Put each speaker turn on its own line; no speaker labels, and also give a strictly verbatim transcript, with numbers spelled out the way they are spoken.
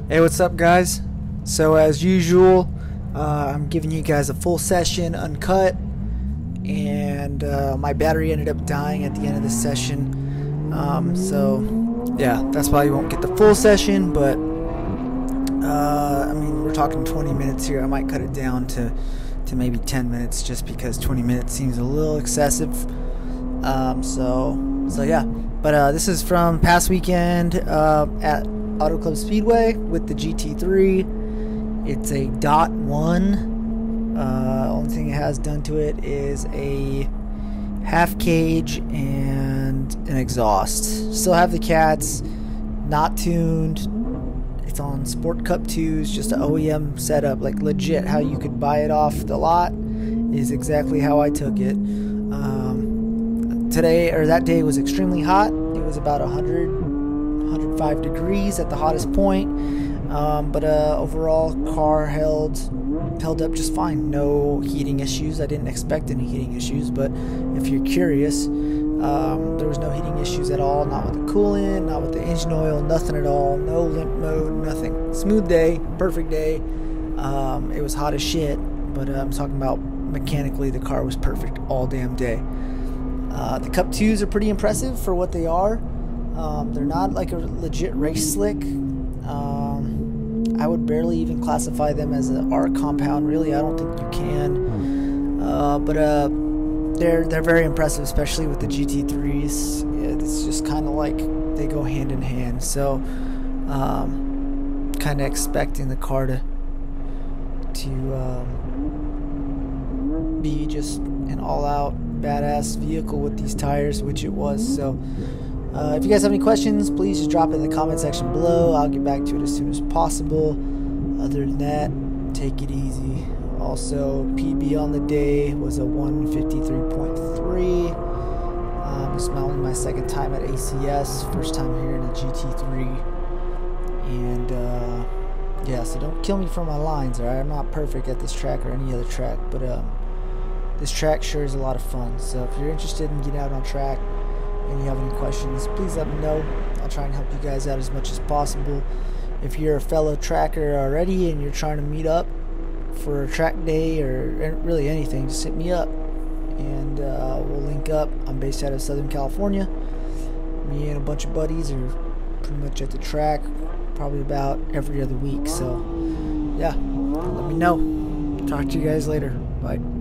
Hey, what's up, guys? So, as usual, uh, I'm giving you guys a full session uncut, and uh, my battery ended up dying at the end of this session. Um, so, yeah, that's why you won't get the full session, but uh, I mean, we're talking twenty minutes here. I might cut it down to, to maybe ten minutes just because twenty minutes seems a little excessive. Um, so, so yeah, but uh, this is from past weekend uh, at Auto Club Speedway with the G T three. It's a dot one. Uh, only thing it has done to it is a half cage and an exhaust. Still have the cats, not tuned. It's on Sport Cup twos, just an O E M setup, like legit how you could buy it off the lot is exactly how I took it. Um, today, or that day, was extremely hot. It was about one hundred, one hundred five degrees at the hottest point. Um, but uh, overall, car held held up just fine. No heating issues. I didn't expect any heating issues, but if you're curious, um, there was no heating issues at all. Not with the coolant, not with the engine oil, nothing at all. No limp mode, nothing. Smooth day, perfect day. Um, it was hot as shit, but uh, I'm talking about mechanically, the car was perfect all damn day. Uh, the Cup twos are pretty impressive for what they are. Um, they're not like a legit race slick. Um, I would barely even classify them as an R compound. Really, I don't think you can. Uh, but uh, they're they're very impressive, especially with the G T threes. It's just kind of like they go hand in hand. So, um, kind of expecting the car to to um, be just an all-out badass vehicle with these tires, which it was. So. Uh, if you guys have any questions, please just drop it in the comment section below. I'll get back to it as soon as possible. Other than that, take it easy. Also, P B on the day was a one fifty-three point three. Um, this is only my second time at A C S, first time here in a G T three. And uh, yeah, so don't kill me for my lines, alright? I'm not perfect at this track or any other track, but um, this track sure is a lot of fun. So if you're interested in getting out on track, and you have any questions, please let me know. I'll try and help you guys out as much as possible. If you're a fellow tracker already and you're trying to meet up for a track day or really anything, just hit me up and uh, we'll link up. I'm based out of Southern California. Me and a bunch of buddies are pretty much at the track probably about every other week. So yeah, let me know. Talk to you guys later. Bye.